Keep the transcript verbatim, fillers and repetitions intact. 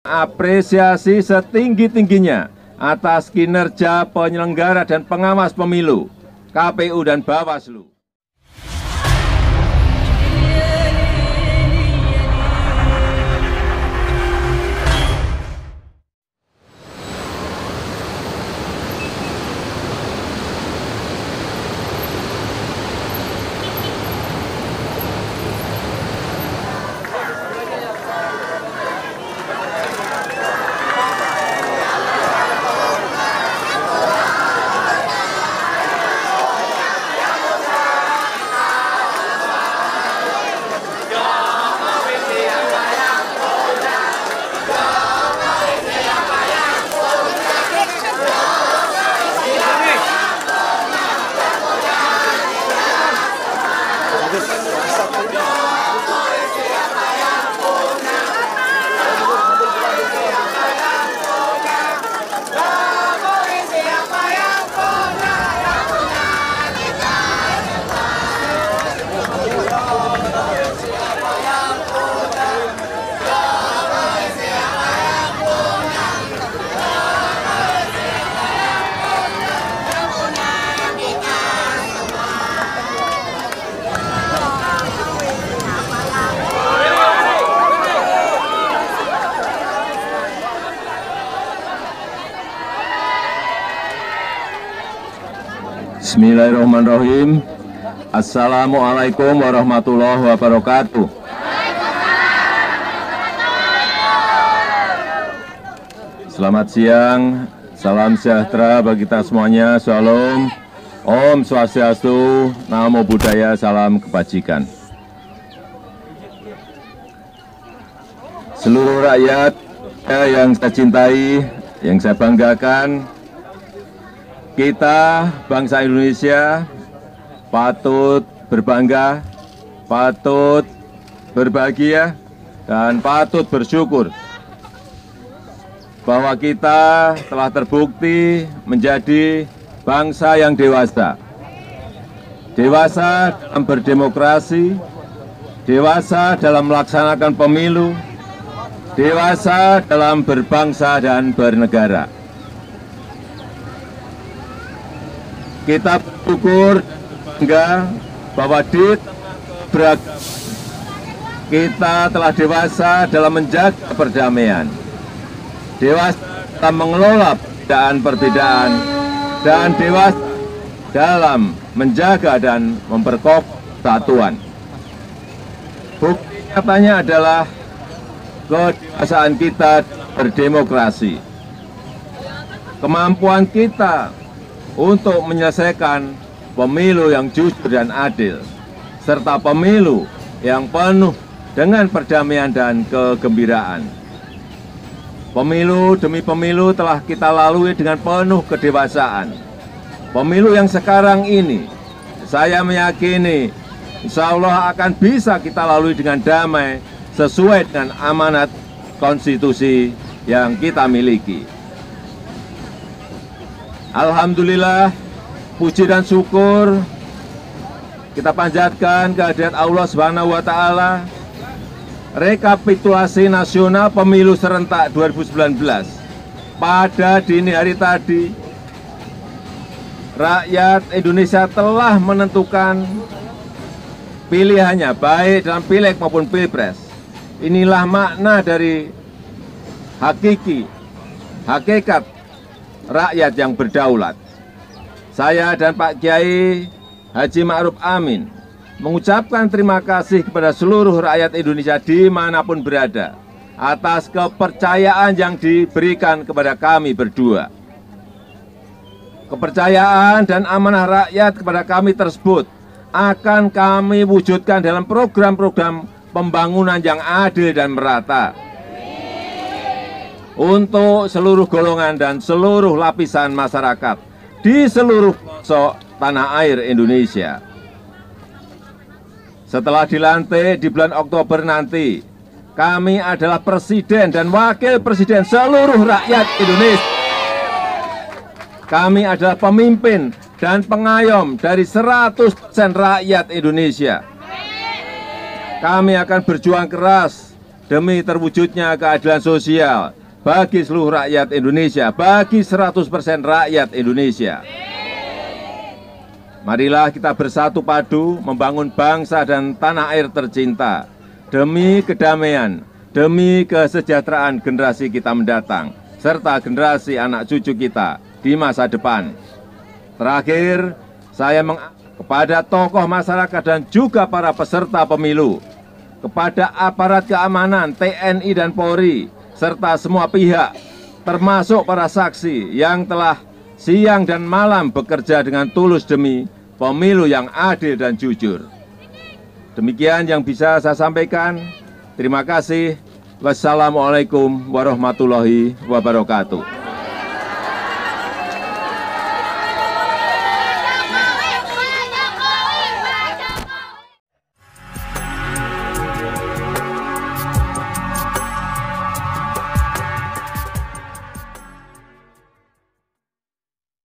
apresiasi setinggi-tingginya atas kinerja penyelenggara dan pengawas pemilu, K P U dan Bawaslu. Bismillahirrahmanirrahim. Assalamualaikum warahmatullahi wabarakatuh. Selamat siang, salam sejahtera bagi kita semuanya, Shalom, Om Swastiastu, Namo Buddhaya, salam kebajikan. Seluruh rakyat yang saya cintai, yang saya banggakan, kita bangsa Indonesia patut berbangga, patut berbahagia, dan patut bersyukur bahwa kita telah terbukti menjadi bangsa yang dewasa. Dewasa dalam berdemokrasi, dewasa dalam melaksanakan pemilu, dewasa dalam berbangsa dan bernegara. Kita bersyukur bangga bahwa di beragam kita telah dewasa dalam menjaga perdamaian, dewasa dalam mengelola perbedaan-perbedaan, dan dewasa dalam menjaga dan memperkokoh persatuan. Bukti nyatanya adalah kedewasaan kita berdemokrasi, kemampuan kita untuk menyelesaikan pemilu yang jujur dan adil, serta pemilu yang penuh dengan perdamaian dan kegembiraan. Pemilu demi pemilu telah kita lalui dengan penuh kedewasaan. Pemilu yang sekarang ini, saya meyakini, insya Allah akan bisa kita lalui dengan damai, sesuai dengan amanat konstitusi yang kita miliki. Alhamdulillah, puji dan syukur kita panjatkan kehadirat Allah Subhanahu wa Ta'ala. Rekapitulasi nasional pemilu serentak dua ribu sembilan belas pada dini hari tadi, rakyat Indonesia telah menentukan pilihannya, baik dalam pileg maupun pilpres. Inilah makna dari hakiki, hakikat rakyat yang berdaulat. Saya dan Pak Kiai Haji Ma'ruf Amin mengucapkan terima kasih kepada seluruh rakyat Indonesia dimanapun berada atas kepercayaan yang diberikan kepada kami berdua. Kepercayaan dan amanah rakyat kepada kami tersebut akan kami wujudkan dalam program-program pembangunan yang adil dan merata untuk seluruh golongan dan seluruh lapisan masyarakat di seluruh pelosok tanah air Indonesia. Setelah dilantik di bulan Oktober nanti, kami adalah presiden dan wakil presiden seluruh rakyat Indonesia. Kami adalah pemimpin dan pengayom dari seratus persen rakyat Indonesia. Kami akan berjuang keras demi terwujudnya keadilan sosial bagi seluruh rakyat Indonesia, bagi seratus persen rakyat Indonesia. Marilah kita bersatu padu membangun bangsa dan tanah air tercinta demi kedamaian, demi kesejahteraan generasi kita mendatang, serta generasi anak cucu kita di masa depan. Terakhir, saya meng kepada tokoh masyarakat dan juga para peserta pemilu, kepada aparat keamanan, T N I dan Polri, serta semua pihak, termasuk para saksi yang telah siang dan malam bekerja dengan tulus demi pemilu yang adil dan jujur. Demikian yang bisa saya sampaikan. Terima kasih. Wassalamualaikum warahmatullahi wabarakatuh.